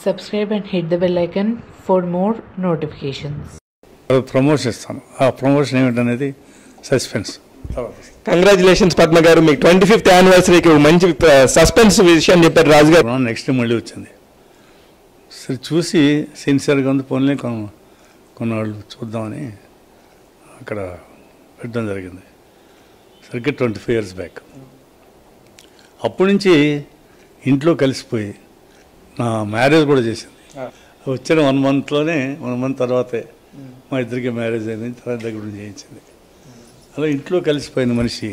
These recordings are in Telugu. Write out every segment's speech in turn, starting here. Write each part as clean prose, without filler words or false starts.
subscribe and hit the bell icon for more notifications. Promotion ఇస్తాను. ఆ ప్రమోషన్ ఏమిటనేది సస్పెన్స్. కంగ్రాచులేషన్స్ పద్మ గారు, మీకు 25th యానివర్సరీకి మంచి సస్పెన్స్ విషయం చెప్పారు రాజు గారు. నెక్స్ట్ మళ్ళీ వచ్చింది. సరే చూసి సిన్సియర్గా ఉంది, పోన్లే కొన్నాళ్ళు చూద్దామని అక్కడ పెట్టడం జరిగింది. సరిగ్గా 25 years బ్యాక్. అప్పటి నుంచి ఇంట్లో కలిసిపోయి నా మ్యారేజ్ కూడా చేసింది. వచ్చిన 1 monthలోనే 1 month తర్వాతే మా ఇద్దరికి మ్యారేజ్ అయింది. తర్వాత దగ్గర నుంచి చేయించింది. అలా ఇంట్లో కలిసిపోయిన మనిషి.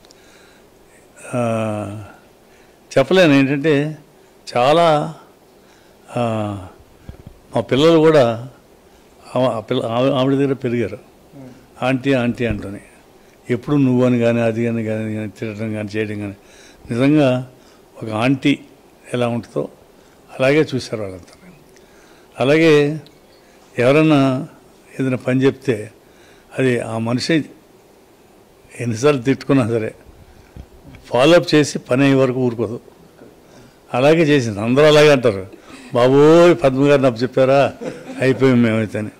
చెప్పలేను ఏంటంటే చాలా మా పిల్లలు కూడా ఆవిడ దగ్గర పెరిగారు. ఆంటీ ఆంటీ అంటూనే ఎప్పుడు నువ్వు అని కానీ అది అని కానీ తిరగడం కానీ చేయడం కానీ నిజంగా ఒక ఆంటీ ఎలా ఉంటుందో అలాగే చూశారు వాళ్ళంతా. అలాగే ఎవరన్నా ఏదైనా పని చెప్తే అది ఆ మనిషి ఎన్నిసార్లు తిట్టుకున్నా సరే ఫాలోఅప్ చేసి పని అయ్యే వరకు ఊరుకోదు. అలాగే చేసింది. అందరూ అలాగే అంటారు, బాబోయ్ పద్మ గారిని అప్పు చెప్పారా అయిపోయాం మేమైతేనే.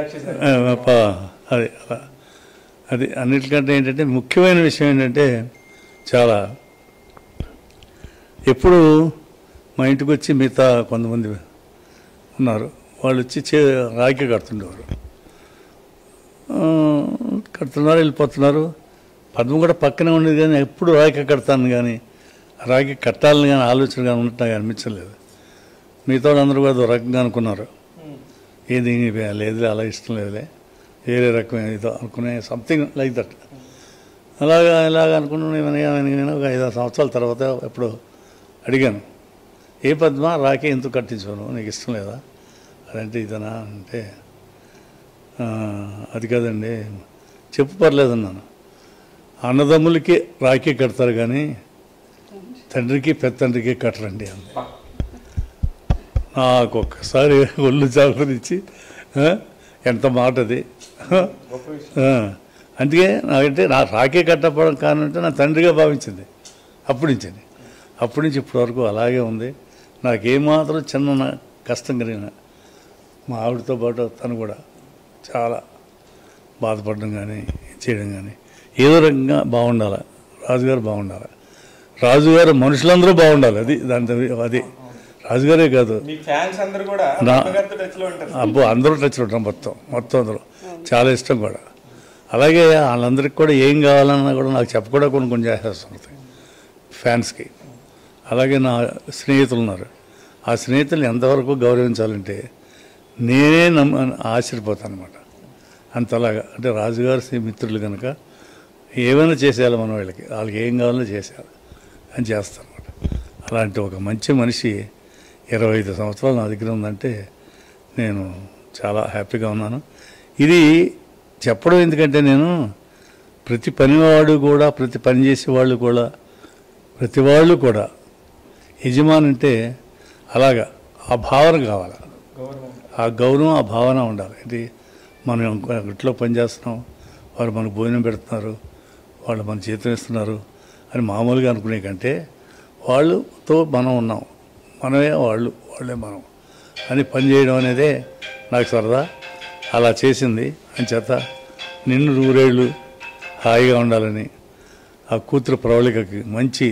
అది అలా అది అన్నిటికంటే ఏంటంటే ముఖ్యమైన విషయం ఏంటంటే చాలా ఎప్పుడు మా ఇంటికి వచ్చి మిగతా కొంతమంది ఉన్నారు, వాళ్ళు వచ్చి రాఖీ కడుతుండేవారు. కడుతున్నారు, వెళ్ళిపోతున్నారు. పద్మ కూడా పక్కనే ఉండేది కానీ ఎప్పుడు రాఖీ కడతాను కానీ రాఖీ కట్టాలని కానీ ఆలోచన కానీ ఉన్నట్టు నాకు అనిపించలేదు. మిగతా అందరూ కూడా అదో రకంగా అనుకున్నారు. ఏది లేదులే అలా ఇష్టం లేదులే వేరే రకమైన ఏదో అనుకునే సంథింగ్ లైక్ దట్. ఇలాగ అనుకున్నాను. ఒక 5-6 సంవత్సరాల తర్వాత ఎప్పుడు అడిగాను, ఏ పద్మ రాఖీ ఎందుకు కట్టించాను, నీకు ఇష్టం లేదా అదంటే ఇదనా అంటే అది కాదండి చెప్పు పర్లేదన్నాను. అన్నదమ్ములకి రాఖీ కడతారు కానీ తండ్రికి పెద్దండ్రికి కట్టరండి అంది. నాకు ఒక్కసారి ఒళ్ళు చాకునిచ్చి ఎంత మాట అది. అందుకే నాకంటే నా రాఖీ కట్టపడం కానంటే నా తండ్రిగా భావించింది అప్పటి నుంచి ఇప్పటి వరకు అలాగే ఉంది. నాకేమాత్రం చిన్న కష్టం కలిగిన మా ఆవిడతో పాటు తను కూడా చాలా బాధపడడం కానీ చేయడం కానీ ఏదో రకంగా బాగుండాలి. రాజుగారు బాగుండాలి, రాజుగారు మనుషులందరూ బాగుండాలి. అది రాజుగారే కాదు, అబ్బో అందరూ టచ్లో ఉంటాం. మొత్తం అందరూ చాలా ఇష్టం కూడా. అలాగే వాళ్ళందరికీ కూడా ఏం కావాలన్నా కూడా నాకు చెప్పకుండా కొన్ని చేసేస్తుంటాయి ఫ్యాన్స్కి. అలాగే నా స్నేహితులు ఉన్నారు, ఆ స్నేహితుల్ని ఎంతవరకు గౌరవించాలంటే నేనే ఆశ్చర్యపోతాను అనమాట. అంతలాగా అంటే రాజుగారు మిత్రులు కనుక ఏమైనా చేసేయాలి మన వాళ్ళకి ఏం కావాలో చేసేయాలి అని చేస్తాను అనమాట. అలాంటి ఒక మంచి మనిషి 25 సంవత్సరాలు నా దగ్గర ఉందంటే నేను చాలా హ్యాపీగా ఉన్నాను. ఇది చెప్పడం ఎందుకంటే నేను ప్రతి పనివాడు కూడా ప్రతి పని చేసేవాళ్ళు కూడా ప్రతి వాళ్ళు కూడా యజమాని అంటే అలాగా ఆ భావన కావాలి, ఆ గౌరవం ఆ భావన ఉండాలి. ఇది మనం ఇంట్లో పనిచేస్తున్నాం, వారు మనకు భోజనం పెడుతున్నారు, వాళ్ళు మన జీతం ఇస్తున్నారు అని మామూలుగా అనుకునే కంటే వాళ్ళతో మనం ఉన్నాం, మనమే వాళ్ళే మనం అని పని చేయడం అనేదే నాకు సరదా. అలా చేసింది అని చేత నిన్ను 100 ఏళ్ళు హాయిగా ఉండాలని, ఆ కూతురు ప్రవళికకి మంచి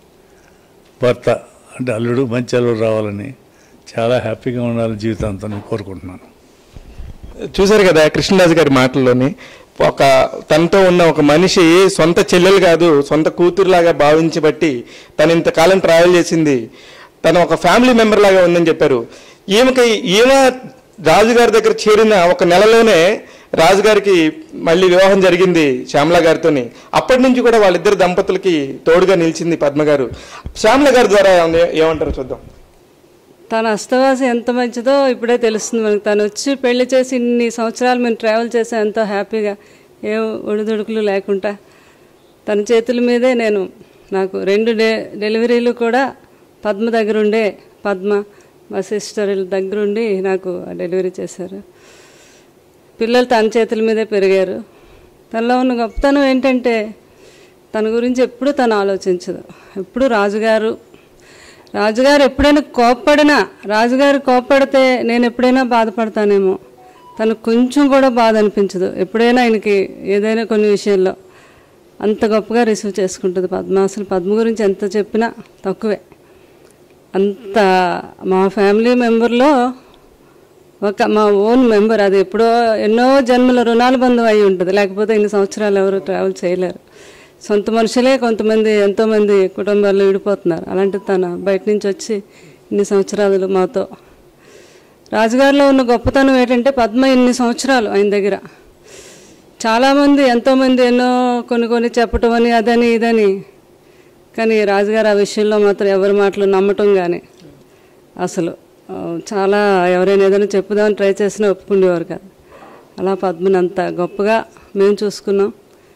భర్త అంటే అల్లుడు మంచి అల్లుడు రావాలని, చాలా హ్యాపీగా ఉండాలని జీవితాంతం నేను కోరుకుంటున్నాను. చూశారు కదా కృష్ణరాజు గారి మాటల్లోని, ఒక తనతో ఉన్న ఒక మనిషి సొంత చెల్లెలు కాదు సొంత కూతురులాగా భావించబట్టి తను ఇంతకాలం ట్రావెల్ చేసింది తను ఒక ఫ్యామిలీ మెంబర్ లాగా ఉందని చెప్పారు. ఈమె రాజుగారి దగ్గర చేరిన 1 నెలలోనే రాజుగారికి మళ్ళీ వివాహం జరిగింది శ్యామల గారితోని. అప్పటి నుంచి కూడా వాళ్ళిద్దరు దంపతులకి తోడుగా నిలిచింది పద్మ గారు. శ్యామల గారి ద్వారా ఏమంటారు చూద్దాం. తన అస్తవాసి ఎంత మంచిదో ఇప్పుడే తెలుస్తుంది మనకు. తను వచ్చి పెళ్లి చేసి ఇన్ని సంవత్సరాలు మేము ట్రావెల్ చేసాం ఎంతో హ్యాపీగా, ఏ ఒడిదుడుకులు లేకుండా. తన చేతుల మీదే నాకు 2 డెలివరీలు కూడా పద్మ దగ్గరుండే, పద్మ మా సిస్టర్ దగ్గరుండి నాకు డెలివరీ చేశారు. పిల్లలు తన చేతుల మీదే పెరిగారు. తనలో ఉన్న గొప్పతనం ఏంటంటే తన గురించి ఎప్పుడు తను ఆలోచించదు. ఎప్పుడు రాజుగారు ఎప్పుడైనా కోప్పడినా, రాజుగారు కోప్పడితే నేను ఎప్పుడైనా బాధపడతానేమో, తనకు కొంచెం కూడా బాధ అనిపించదు. ఎప్పుడైనా ఆయనకి ఏదైనా కొన్ని విషయాల్లో అంత గొప్పగా రిసీవ్ చేసుకుంటుంది పద్మ. అసలు పద్మ గురించి ఎంత చెప్పినా తక్కువే. అంత మా ఫ్యామిలీ మెంబర్లో మా ఓన్ మెంబర్. అది ఎప్పుడో ఎన్నో జన్మల రుణానుబంధం అయి ఉంటుంది, లేకపోతే ఇన్ని సంవత్సరాలు ఎవరు ట్రావెల్ చేయలేరు. సొంత మనుషులే కొంతమంది, ఎంతోమంది కుటుంబాల్లో విడిపోతున్నారు. అలాంటి తను బయట నుంచి వచ్చి ఇన్ని సంవత్సరాలు మాతో. రాజుగారిలో ఉన్న గొప్పతనం ఏంటంటే పద్మ ఇన్ని సంవత్సరాలు ఆయన దగ్గర చాలామంది, ఎంతోమంది ఎన్నో కొన్ని చెప్పటం అని అదని ఇదని, కానీ రాజుగారు ఆ విషయంలో మాత్రం ఎవరి మాటలు నమ్మటం కానీ అసలు చాలా ఎవరైనా ఏదైనా చెప్పుదామని ట్రై చేసినా ఒప్పుకునేవారు కాదు. అలా పద్మని అంత గొప్పగా మేము చూసుకున్నాం.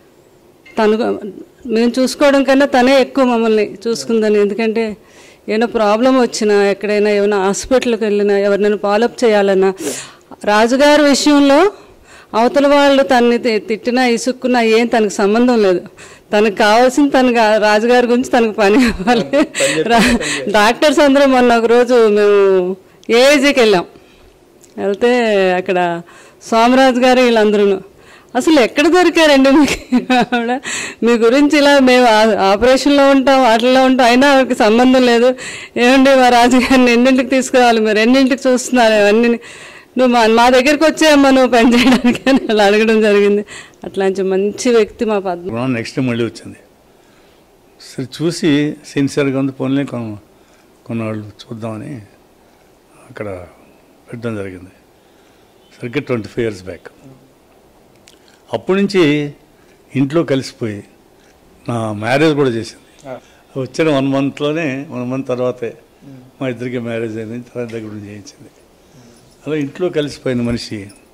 మేము చూసుకోవడం కన్నా తనే ఎక్కువ మమ్మల్ని చూసుకుందని. ఎందుకంటే ఏమైనా ప్రాబ్లం వచ్చినా, ఎక్కడైనా ఏమైనా హాస్పిటల్కి వెళ్ళినా, ఎవరినైనా ఫాలోఅప్ చేయాలన్నా, రాజుగారి విషయంలో అవతల వాళ్ళు తనని తిట్టినా ఇసుక్కున్నా ఏం తనకు సంబంధం లేదు. తనకు కావాల్సింది తనకు రాజుగారి గురించి తనకు పని అవ్వాలి. డాక్టర్స్ అందరూ మొన్న ఒకరోజు మేము ఏఐజీకి వెళ్ళాం. వెళ్తే అక్కడ సోమరాజు గారు వీళ్ళందరూ అసలు ఎక్కడ దొరికారండి మీకు ఆవిడ, మీ గురించి ఇలా మేము ఆపరేషన్లో ఉంటాం వాటిల్లో ఉంటాం అయినా ఆవిడకి సంబంధం లేదు. ఏమండి మా రాజుగారిని ఎన్నింటికి తీసుకురావాలి, మీరు ఎన్నింటికి చూస్తున్నారు, అవన్నీ నువ్వు మా దగ్గరికి వచ్చాయమ్మా నువ్వు పని చేయడానికి అని అలా అడగడం జరిగింది. అట్లాంటి మంచి వ్యక్తి మా పద్మ. నెక్స్ట్ మళ్ళీ వచ్చింది. సరే చూసి సిన్సియర్గా ఉంది, పోన్లే కొన్నాళ్ళు చూద్దామని అక్కడ పెట్టడం జరిగింది. సరిగ్గా 25 years బ్యాక్. అప్పటి నుంచి ఇంట్లో కలిసిపోయి నా మ్యారేజ్ కూడా చేసింది. వచ్చిన 1 monthలోనే 1 month తర్వాతే మా ఇద్దరికి మ్యారేజ్ అయింది. తర్వాత దగ్గర నుంచి చేయించింది. అలా ఇంట్లో కలిసిపోయిన మనిషి.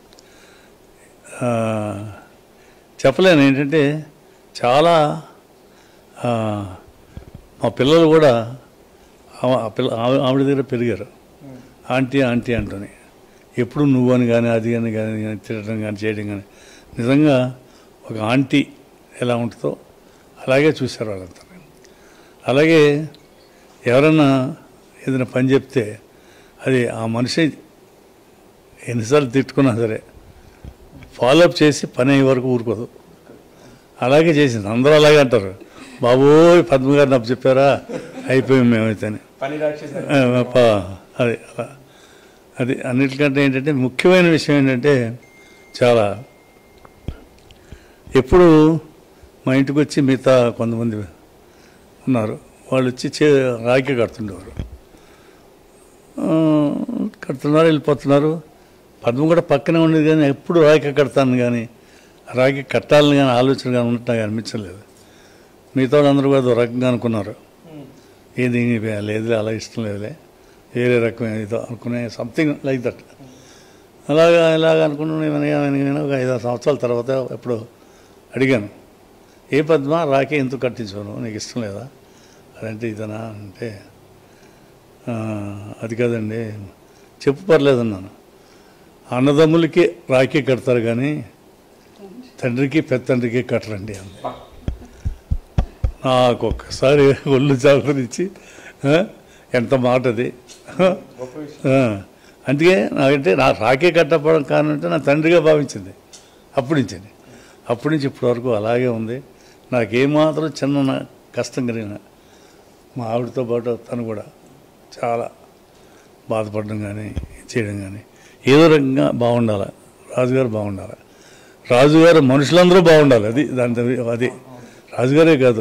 చెప్పలేను ఏంటంటే చాలా మా పిల్లలు కూడా ఆవిడ దగ్గర పెరిగారు. ఆంటీ ఆంటీ అంటూనే ఎప్పుడు నువ్వు అని కానీ అది అని కానీ తినడం కానీ చేయడం కానీ నిజంగా ఒక ఆంటీ ఎలా ఉంటుందో అలాగే చూశారు వాళ్ళంతా. అలాగే ఎవరన్నా ఏదైనా పని చెప్తే అది ఆ మనిషి ఎన్నిసార్లు తిట్టుకున్నా సరే ఫాలోఅప్ చేసి పని అయ్యే వరకు ఊరుకోదు. అలాగే చేసింది. అందరూ అలాగే అంటారు, బాబోయ్ పద్మ గారు నాకు చెప్పారా అయిపోయాం మేమైతేనే. అది అలా అది అన్నిటికంటే ఏంటంటే ముఖ్యమైన విషయం ఏంటంటే చాలా ఎప్పుడు మా ఇంటికి వచ్చి మిగతా కొంతమంది ఉన్నారు, వాళ్ళు వచ్చి రాఖీ కడుతుండేవారు. కడుతున్నారు వెళ్ళిపోతున్నారు. పద్మ కూడా పక్కనే ఉండేది, కానీ ఎప్పుడు రాఖీ కడతాను కానీ రాఖీ కట్టాలని కానీ ఆలోచన కానీ ఉన్నట్టు నాకు అనిపించలేదు. మిగతా వాళ్ళందరూ కూడా ఒక రకంగా అనుకున్నారు, ఏది లేదులే అలా ఇష్టం లేదులే వేరే రకమైన ఏదో అనుకునే సంథింగ్ లైక్ దట్. ఇలాగ అనుకున్నాను. ఒక 5-6 సంవత్సరాల తర్వాత ఎప్పుడు అడిగాను, ఏ పద్మ రాఖీ ఎందుకు కట్టించాను, నీకు ఇష్టం లేదా అదంటే ఇదనా అంటే అది కాదండి చెప్పు పర్లేదన్నాను. అన్నదమ్ములకి రాఖీ కడతారు కానీ తండ్రికి పెద్దండ్రికి కట్టరండి అంది. నాకు ఒక్కసారి ఒళ్ళు చాలనిచ్చి ఎంత మాట అది. అందుకే నాకంటే నా రాఖీ కట్టకపోవడం కారణం అంటే నా తండ్రిగా భావించింది. అప్పటి నుంచి ఇప్పటి వరకు అలాగే ఉంది. నాకేమాత్రం చిన్న కష్టం కలిగిన మా ఆవిడతో పాటు తను కూడా చాలా బాధపడడం కానీ చేయడం కానీ ఏదో రకంగా బాగుండాలి. రాజుగారు బాగుండాలి, రాజుగారు మనుషులందరూ బాగుండాలి. అది రాజుగారే కాదు,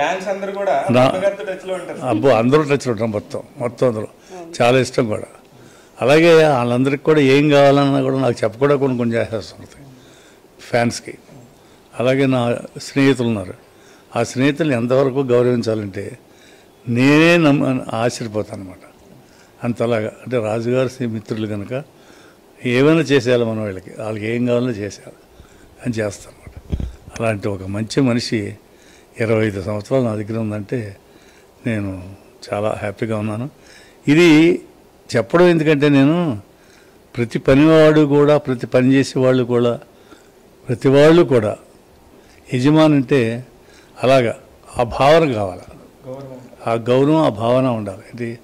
అబ్బో అందరూ టచ్లో ఉంటాం. మొత్తం అందరూ చాలా ఇష్టం కూడా. అలాగే వాళ్ళందరికీ కూడా ఏం కావాలన్నా కూడా నాకు చెప్పకుండా కొన్ని చేసేస్తుంది ఫ్యాన్స్కి. అలాగే నా స్నేహితులు ఉన్నారు, ఆ స్నేహితుల్ని ఎంతవరకు గౌరవించాలంటే నేనే ఆశ్చర్యపోతాను అనమాట. అంతలాగా అంటే రాజుగారి మిత్రులు కనుక ఏమైనా చేసేయాలి మనం, వాళ్ళకి ఏం కావాలో చేసేయాలి అని చేస్తాను అనమాట. అలాంటి ఒక మంచి మనిషి 25 సంవత్సరాలు నా దగ్గర ఉందంటే నేను చాలా హ్యాపీగా ఉన్నాను. ఇది చెప్పడం ఎందుకంటే నేను ప్రతి పనివాడు కూడా, ప్రతి పని చేసేవాళ్ళు కూడా, ప్రతి వాళ్ళు కూడా యజమాని అంటే అలాగా ఆ భావన కావాలి, ఆ గౌరవం ఆ భావన ఉండాలి. ఇది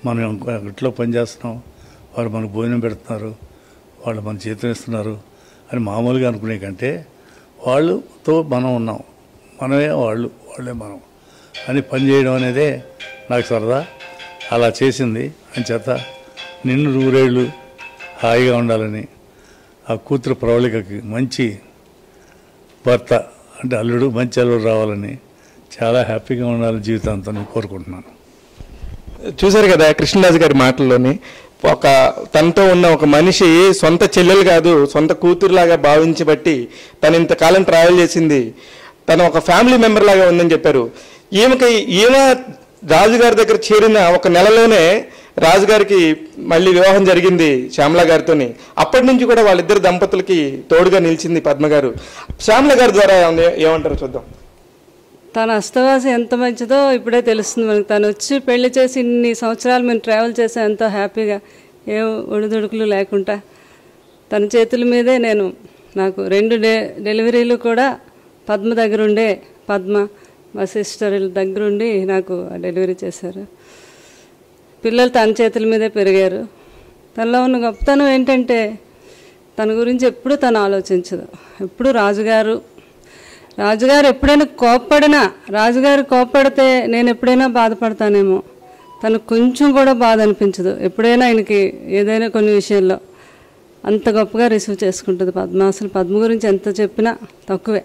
మనం ఇంట్లో పని చేస్తున్నాం, వారు మనకు భోజనం పెడుతున్నారు, వాళ్ళు మన జీతం ఇస్తున్నారు అని మామూలుగా అనుకునే కంటే వాళ్ళతో మనం ఉన్నాం, మనమే వాళ్ళు, వాళ్ళే మనం అని పని చేయడం అనేదే నాకు సరదా. అలా చేసింది అంచేత నిన్ను నూరేళ్ళు హాయిగా ఉండాలని, ఆ కూతురు ప్రవళికకి మంచి భర్త అంటే అల్లుడు, మంచి అల్లుడు రావాలని, చాలా హ్యాపీగా ఉండాలని జీవితాంతం నేను కోరుకుంటున్నాను. చూశారు కదా కృష్ణరాజు గారి మాటల్లోని, ఒక తనతో ఉన్న ఒక మనిషి సొంత చెల్లెలు కాదు సొంత కూతురులాగా భావించబట్టి తను ఇంతకాలం ట్రావెల్ చేసింది తను ఒక ఫ్యామిలీ మెంబర్ లాగా ఉందని చెప్పారు. ఈమె రాజుగారి దగ్గర చేరిన ఒక నెలలోనే రాజుగారికి మళ్ళీ వివాహం జరిగింది శ్యామల గారితోని. అప్పటి నుంచి కూడా వాళ్ళిద్దరు దంపతులకి తోడుగా నిలిచింది పద్మ గారు. శ్యామల గారి ద్వారా ఏమంటారో చూద్దాం. తన అస్తవాసి ఎంత మంచిదో ఇప్పుడే తెలుస్తుంది మనకు. తను వచ్చి పెళ్లి చేసి ఇన్ని సంవత్సరాలు మేము ట్రావెల్ చేసాం ఎంతో హ్యాపీగా, ఏ ఒడిదుడుకులు లేకుండా. తన చేతుల మీదే నాకు 2 డెలివరీలు కూడా పద్మ దగ్గరుండే, పద్మ మా సిస్టర్ దగ్గరుండి నాకు డెలివరీ చేశారు. పిల్లలు తన చేతుల మీదే పెరిగారు. తనలో ఉన్న గొప్పతనం ఏంటంటే తన గురించి ఎప్పుడూ తను ఆలోచించదు. ఎప్పుడు రాజుగారు ఎప్పుడైనా కోప్పడినా, రాజుగారు కోప్పడితే నేను ఎప్పుడైనా బాధపడతానేమో, తనకు కొంచెం కూడా బాధ అనిపించదు. ఎప్పుడైనా ఆయనకి ఏదైనా కొన్ని విషయాల్లో అంత గొప్పగా రిసీవ్ చేసుకుంటుంది పద్మ. అసలు పద్మ గురించి ఎంత చెప్పినా తక్కువే.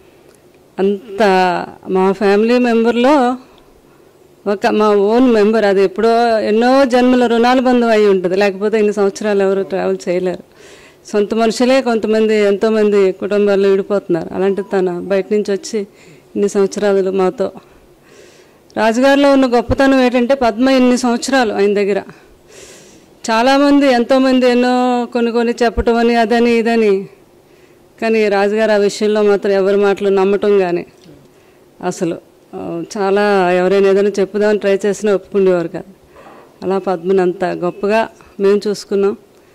అంత మా ఫ్యామిలీ మెంబర్లో మా ఓన్ మెంబర్. అది ఎప్పుడో ఎన్నో జన్మల రుణాల బంధం అయి ఉంటుంది, లేకపోతే ఇన్ని సంవత్సరాలు ఎవరు ట్రావెల్ చేయలేరు. సొంత మనుషులే కొంతమంది, ఎంతోమంది కుటుంబాల్లో విడిపోతున్నారు. అలాంటిది తన బయట నుంచి వచ్చి ఇన్ని సంవత్సరాలు మాతో. రాజుగారిలో ఉన్న గొప్పతనం ఏంటంటే పద్మ ఇన్ని సంవత్సరాలు ఆయన దగ్గర చాలామంది, ఎంతోమంది ఎన్నో కొన్ని చెప్పటం అని అదని ఇదని, కానీ రాజుగారు ఆ విషయంలో మాత్రం ఎవరి మాటలు నమ్మటం కానీ, అసలు చాలా ఎవరైనా ఏదైనా చెప్పుదామని ట్రై చేసినా ఒప్పుకునేవారు కాదు. అలా పద్మని అంత గొప్పగా మేము చూసుకున్నాం.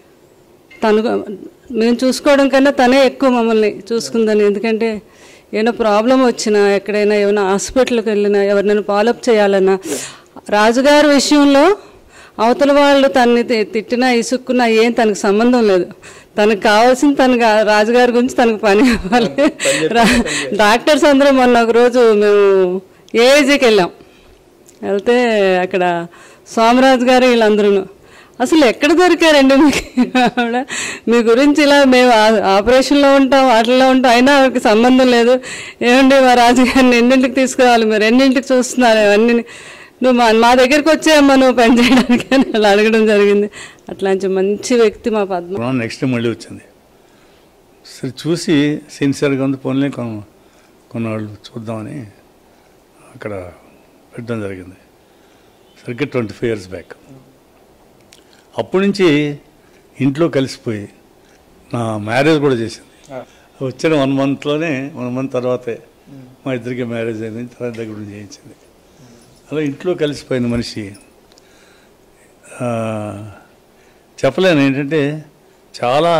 మేము చూసుకోవడం కన్నా తనే ఎక్కువ మమ్మల్ని చూసుకుందని. ఎందుకంటే ఏమైనా ప్రాబ్లం వచ్చినా, ఎక్కడైనా ఏమైనా హాస్పిటల్కి వెళ్ళినా, ఎవరినైనా ఫాలోఅప్ చేయాలన్నా, రాజుగారి విషయంలో అవతల వాళ్ళు తనని తిట్టినా ఇసుక్కున్నా ఏం తనకు సంబంధం లేదు. తనకు కావాల్సింది రాజుగారి గురించి తనకు పని అవ్వాలి. డాక్టర్స్ అందరూ మొన్న ఒకరోజు మేము ఏజీకి వెళ్తే అక్కడ సోమరాజు గారు వీళ్ళందరూ అసలు ఎక్కడ దొరికారండి మీకు, మీ గురించి ఇలా మేము ఆపరేషన్లో ఉంటాం, వాటిల్లో ఉంటాం, అయినా ఆవిడకి సంబంధం లేదు. ఏమండి మా రాజుగారిని ఎన్నింటికి తీసుకురావాలి, మీరు ఎన్నింటికి చూస్తున్నారు, అవన్నీ నువ్వు మా దగ్గరికి వచ్చాయమ్మా నువ్వు పని చేయడానికి అని అలా అడగడం జరిగింది. అట్లాంటి మంచి వ్యక్తి మా పద్మ. నెక్స్ట్ మళ్ళీ వచ్చింది, సరే చూసి సిన్సియర్గా ఉంది, పోన్లే కొన్నాళ్ళు చూద్దామని అక్కడ పెట్టడం జరిగింది. సరిగ్గా 25 years బ్యాక్. అప్పటి నుంచి ఇంట్లో కలిసిపోయి నా మ్యారేజ్ కూడా చేసింది. వచ్చిన 1 monthలోనే 1 month తర్వాతే మా ఇద్దరికి మ్యారేజ్ అయింది, తర్వాత దగ్గర నుంచి చేయించింది. అలా ఇంట్లో కలిసిపోయిన మనిషి చెప్పలేను. ఏంటంటే చాలా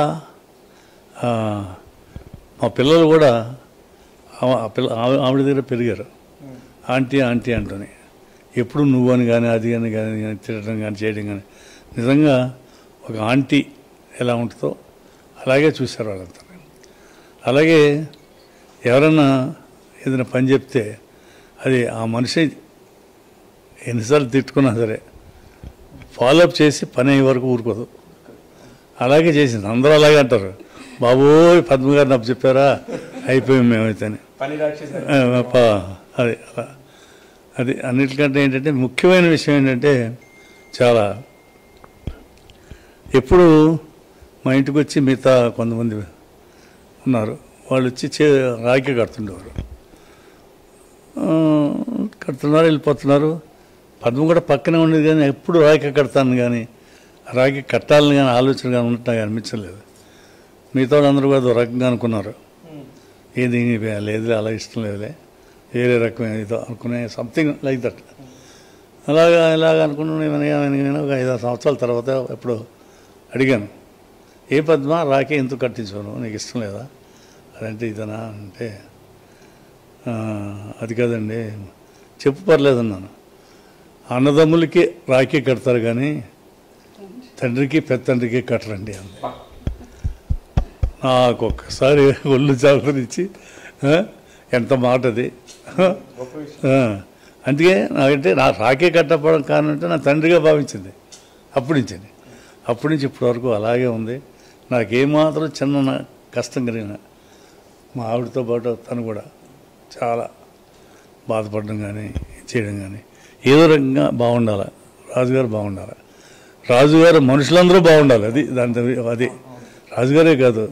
మా పిల్లలు కూడా ఆవిడ దగ్గర పెరిగారు. ఆంటీ ఆంటీ అంటూనే ఎప్పుడు నువ్వు అని కానీ అది అని కానీ తినడం కానీ చేయడం కానీ, నిజంగా ఒక ఆంటీ ఎలా ఉంటుందో అలాగే చూశారు వాళ్ళంతా. అలాగే ఎవరన్నా ఏదైనా పని చెప్తే అది ఆ మనిషి ఎన్నిసార్లు తిట్టుకున్నా సరే ఫాలోఅప్ చేసి పని అయ్యే వరకు ఊరుకోదు. అలాగే చేసింది. అందరూ అలాగే అంటారు, బాబోయ్ పద్మ గారిని అప్పు చెప్పారా, అయిపోయాం మేమైతే. అది అది అన్నిటికంటే ఏంటంటే ముఖ్యమైన విషయం ఏంటంటే, చాలా ఎప్పుడు మా ఇంటికి వచ్చి మిగతా కొంతమంది ఉన్నారు, వాళ్ళు వచ్చి రాఖీ కడుతుండేవారు. కడుతున్నారు, వెళ్ళిపోతున్నారు. పద్మ కూడా పక్కనే ఉండేది, కానీ ఎప్పుడు రాఖీ కడతాను కానీ రాఖీ కట్టాలని కానీ ఆలోచన కానీ ఉన్నట్టు నాకు అనిపించలేదు. మిగతా వాళ్ళందరూ కూడా ఒక రకంగా అనుకున్నారు, ఏది లేదులే అలా ఇష్టం లేదులే, వేరే రకమైన ఏదో అనుకునే సంథింగ్ లైక్ దట్. ఇలాగ అనుకున్నాను. ఒక 5-6 సంవత్సరాల తర్వాత ఎప్పుడు అడిగాను, ఏ పద్మ రాఖీ ఎందుకు కట్టించాను, నీకు ఇష్టం లేదా అదంటే ఇదనా అంటే, అది కాదండి చెప్పు పర్లేదన్నాను. అన్నదమ్ములకి రాఖీ కడతారు కానీ తండ్రికి పెద్దండ్రికి కట్టరండి అంది. నాకు ఒక్కసారి ఒళ్ళు చాలనిచ్చి ఎంత మాట అది. అందుకే నాకంటే నా రాఖీ కట్టపడం కారణం అంటే నా తండ్రిగా భావించింది అప్పటి నుంచి ఇప్పటి వరకు అలాగే ఉంది. నాకేమాత్రం చిన్న కష్టం కలిగిన మా ఆవిడతో పాటు తను కూడా చాలా బాధపడడం కానీ చేయడం కానీ ఏదో రకంగా బాగుండాలి. రాజుగారు బాగుండాలి, రాజుగారు మనుషులందరూ బాగుండాలి. అది రాజుగారే కాదు,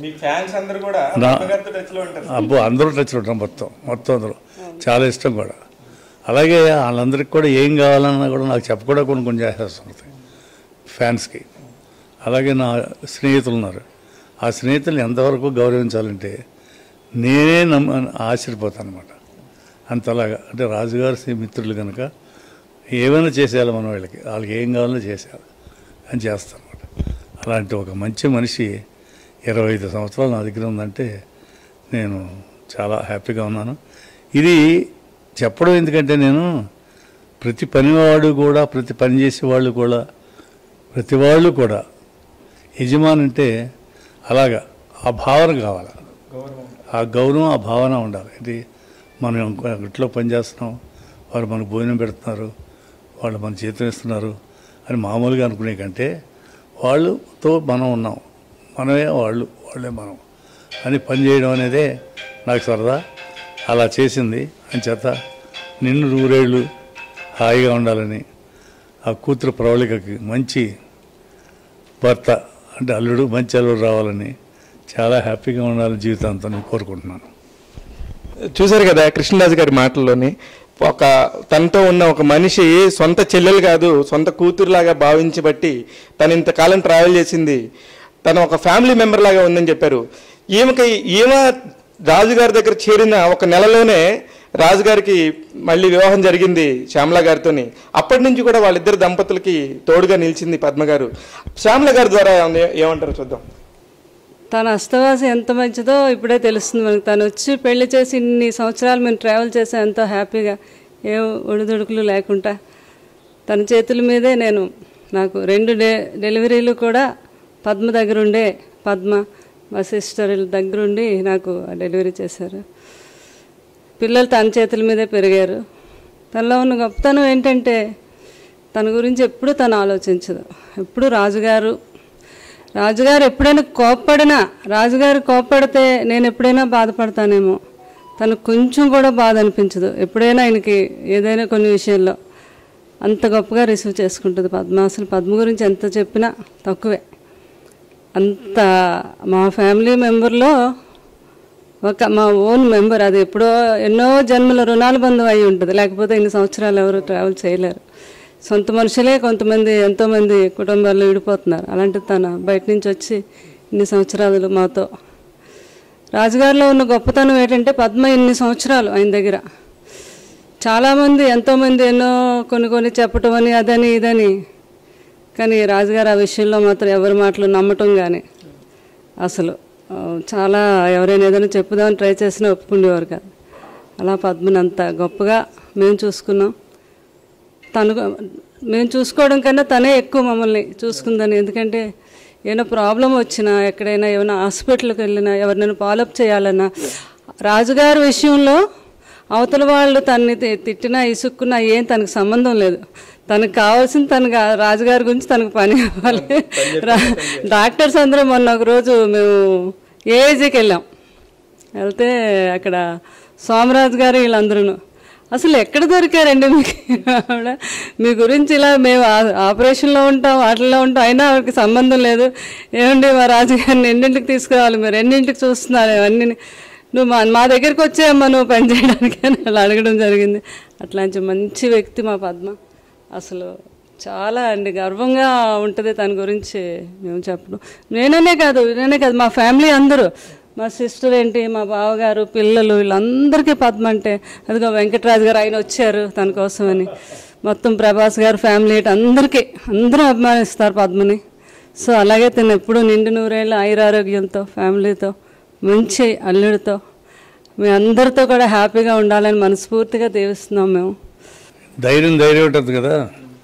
అందరూ టచ్లో ఉంటాం. మొత్తం అందరూ చాలా ఇష్టం కూడా. అలాగే వాళ్ళందరికీ కూడా ఏం కావాలన్నా కూడా నాకు చెప్పకుండా కొన్ని చేసేస్తుంది ఫ్యాన్స్కి. అలాగే నా స్నేహితులు ఉన్నారు, ఆ స్నేహితులు ఎంతవరకు గౌరవించాలంటే నేనే ఆశ్చర్యపోతాను అనమాట. అంతలాగా అంటే రాజుగారి మిత్రులు కనుక ఏమైనా చేసేయాలి మనం, వాళ్ళకి ఏం కావాలో చేసేయాలి అని చేస్తాను అనమాట. అలాంటి ఒక మంచి మనిషి 25 సంవత్సరాలు నా దగ్గర ఉందంటే నేను చాలా హ్యాపీగా ఉన్నాను. ఇది చెప్పడం ఎందుకంటే నేను ప్రతి పనివాడు కూడా, ప్రతి పని చేసేవాళ్ళు కూడా, ప్రతి వాళ్ళు కూడా యజమాని అంటే అలాగా ఆ భావన కావాలి, ఆ గౌరవం, ఆ భావన ఉండాలి. ఇది మనం ఇంట్లో పనిచేస్తున్నాం, వారు మనకు భోజనం పెడుతున్నారు, వాళ్ళు మన చేతులు ఇస్తున్నారు అని మామూలుగా అనుకునే కంటే వాళ్ళతో మనం ఉన్నాం, మనమే వాళ్ళే మనం అని పని చేయడం అనేదే నాకు సరదా. అలా చేసింది అని చేత నిన్ను నూరేళ్ళు హాయిగా ఉండాలని, ఆ కూతురు ప్రవళికకి మంచి భర్త అంటే అల్లుడు, మంచి అల్లుడు రావాలని, చాలా హ్యాపీగా ఉండాలని జీవితాంతం నేను కోరుకుంటున్నాను. చూశారు కదా కృష్ణరాజు గారి మాటల్లోని, తనతో ఉన్న ఒక మనిషి సొంత చెల్లెలు కాదు, సొంత కూతురులాగా భావించబట్టి తను ఇంతకాలం ట్రావెల్ చేసింది తను ఒక ఫ్యామిలీ మెంబర్ లాగా ఉందని చెప్పారు. ఈమె రాజుగారి దగ్గర చేరిన ఒక నెలలోనే రాజుగారికి మళ్ళీ వివాహం జరిగింది శ్యామల గారితోని. అప్పటి నుంచి కూడా వాళ్ళిద్దరు దంపతులకి తోడుగా నిలిచింది పద్మ గారు. శ్యామల గారి ద్వారా ఏమంటారు చూద్దాం. తన అస్తవాసి ఎంత మంచిదో ఇప్పుడే తెలుస్తుంది మనకు. తను వచ్చి పెళ్లి చేసి ఇన్ని సంవత్సరాలు మేము ట్రావెల్ చేసాం ఎంతో హ్యాపీగా, ఏ ఒడిదుడుకులు లేకుండా. తన చేతుల మీదే నాకు 2 డెలివరీలు కూడా పద్మ దగ్గరుండే, పద్మ మా సిస్టర్ దగ్గరుండి నాకు డెలివరీ చేశారు. పిల్లలు తన చేతుల మీదే పెరిగారు. తనలో ఉన్న గొప్పతనం ఏంటంటే తన గురించి ఎప్పుడు తను ఆలోచించదు. ఎప్పుడు రాజుగారు ఎప్పుడైనా కోప్పడినా, రాజుగారు కోప్పడితే నేను ఎప్పుడైనా బాధపడతానేమో, తనకు కొంచెం కూడా బాధ అనిపించదు. ఎప్పుడైనా ఆయనకి ఏదైనా కొన్ని విషయాల్లో అంత గొప్పగా రిసీవ్ చేసుకుంటుంది పద్మ. అసలు పద్మ గురించి ఎంత చెప్పినా తక్కువే. అంత మా ఫ్యామిలీ మెంబర్లో మా ఓన్ మెంబర్. అది ఎప్పుడో ఎన్నో జన్మల రుణాల బంధం అయి ఉంటుంది, లేకపోతే ఇన్ని సంవత్సరాలు ఎవరు ట్రావెల్ చేయలేరు. సొంత మనుషులే కొంతమంది, ఎంతోమంది కుటుంబాల్లో విడిపోతున్నారు. అలాంటి తను బయట నుంచి వచ్చి ఇన్ని సంవత్సరాలు మాతో. రాజుగారిలో ఉన్న గొప్పతనం ఏంటంటే పద్మ ఇన్ని సంవత్సరాలు ఆయన దగ్గర చాలామంది, ఎంతోమంది ఎన్నో కొన్ని చెప్పటం అని, అదని ఇదని, కానీ రాజుగారు ఆ విషయంలో మాత్రం ఎవరి మాటలు నమ్మటం కానీ, అసలు చాలా ఎవరైనా ఏదైనా చెప్పుదామని ట్రై చేసినా ఒప్పుకునేవారు కాదు. అలా పద్మని అంత గొప్పగా మేము చూసుకున్నాం. మేము చూసుకోవడం కన్నా తనే ఎక్కువ మమ్మల్ని చూసుకుందని. ఎందుకంటే ఏమైనా ప్రాబ్లం వచ్చినా, ఎక్కడైనా ఏమైనా హాస్పిటల్కి వెళ్ళినా, ఎవరినైనా ఫాలోఅప్ చేయాలన్నా, రాజుగారి విషయంలో అవతల వాళ్ళు తనని తిట్టినా ఇసుక్కున్నా ఏం తనకు సంబంధం లేదు. తనకు కావాల్సింది రాజుగారి గురించి తనకు పని అవ్వాలి. డాక్టర్స్ అందరూ మొన్న ఒకరోజు మేము ఏజీకి వెళ్తే అక్కడ సోమరాజు గారు వీళ్ళందరూ అసలు ఎక్కడ దొరికారండి మీకు, మీ గురించి ఇలా మేము ఆపరేషన్లో ఉంటాం, వాటిల్లో ఉంటాం, అయినా వారికి సంబంధం లేదు. ఏమండి మా రాజుగారిని ఎన్నింటికి తీసుకురావాలి, మీరు ఎన్నింటికి చూస్తున్నారు, అవన్నీ నువ్వు మా దగ్గరికి వచ్చాయమ్మా నువ్వు పని చేయడానికి అని అలా అడగడం జరిగింది. అట్లాంటి మంచి వ్యక్తి మా పద్మ. అసలు చాలా గర్వంగా ఉంటుంది తన గురించి మేము చెప్పడం. నేనే కాదు మా ఫ్యామిలీ అందరూ, మా సిస్టర్ ఏంటి, మా బావగారు, పిల్లలు, వీళ్ళందరికీ పద్మ అంటే, అదిగో వెంకటరాజు గారు ఆయన వచ్చారు తన కోసమని, మొత్తం ప్రభాస్ గారు ఫ్యామిలీ అందరూ అభిమానిస్తారు పద్మని. సో అలాగే తను ఎప్పుడూ నిండు నూరేళ్ళు ఆయురారోగ్యంతో, ఫ్యామిలీతో, మంచి అల్లుడితో, మీ అందరితో కూడా హ్యాపీగా ఉండాలని మనస్ఫూర్తిగా దీవిస్తున్నాం. మేము ధైర్యం ఉంటుంది కదా,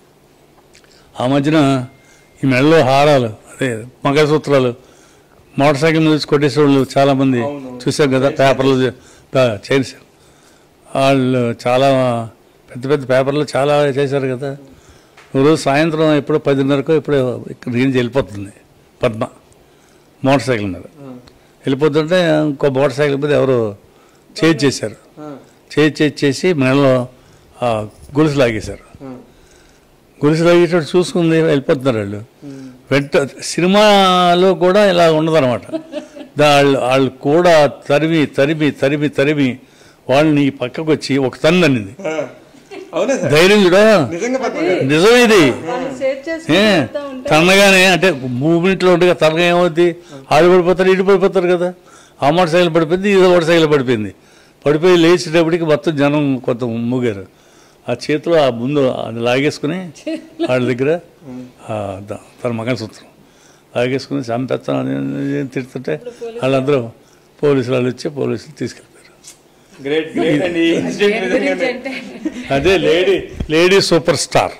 ఆ మధ్యన ఈ మెడలో హారాలు అదే మంగళసూత్రాలు మోటార్ సైకిల్ మీద కొట్టేసేవాళ్ళు చాలామంది చూసాం కదా, పేపర్లు చేశారు వాళ్ళు, చాలా పెద్ద పెద్ద పేపర్లు చాలా చేశారు కదా. రోజు సాయంత్రం ఎప్పుడో 10:30కో ఎప్పుడో ఇక్కడ నుంచి వెళ్ళిపోతుంది పద్మ మోటార్ సైకిల్ మీద. వెళ్ళిపోతుంటే ఇంకో మోటార్ సైకిల్ మీద ఎవరు చేశారు, చేసి మెడలో గొలుసు లాగేశారు. గొలుసు లాగేటప్పుడు చూసుకుంది, వెళ్ళిపోతున్నారు వాళ్ళు. సినిమాలో కూడా ఇలా ఉండదన్నమాట. వాళ్ళు కూడా తరిమి వాళ్ళని పక్కకు వచ్చి ఒక తన్ను అనింది. ధైర్యం కూడా నిజం ఇది. తన్నగానే అంటే మూమెంట్లో ఉండగా తనగా ఏమవుద్ది, ఆడు పడిపోతారు ఇటు పడిపోతారు కదా. ఆ మోటార్ సైకిల్ పడిపోయింది, ఇది మోటార్ సైకిల్ పడిపోయి లేచేటప్పటికి మొత్తం జనం కొంత మూగారు. ఆ చేతిలో ఆ ముందు అది లాగేసుకుని వాళ్ళ దగ్గర తన మంగళసూత్రం లాగేసుకుని చంపేస్తాను తిడుతుంటే వాళ్ళందరూ పోలీసులు వచ్చి పోలీసులు తీసుకెళ్ళిపోయారు. అదే లేడీ సూపర్ స్టార్.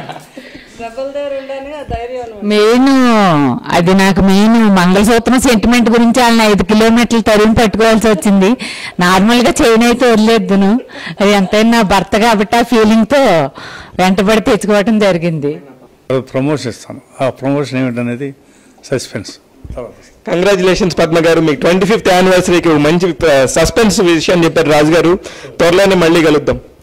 మెయిన్ అది నాకు మంగళసూత్రం సెంటిమెంట్ గురించి వాళ్ళని 5 కిలోమీటర్లు తరిమి పట్టుకోవాల్సి వచ్చింది. నార్మల్గా చైన్ అయితే వదిలేద్దును, అది ఎంతైనా భర్త కాబట్టి ఆ ఫీలింగ్తో వెంటబడి తెచ్చుకోవటం జరిగింది. ప్రమోషన్ ఇస్తాను, ఆ ప్రమోషన్ ఏమిటనేది సస్పెన్స్. కంగ్రాచులేషన్స్ పద్మ గారు, మీకు 25th యానివర్సరీకి మంచి సస్పెన్స్ విషయం చెప్పారు రాజు గారు. త్వరలోనే మళ్ళీ కలుద్దాం.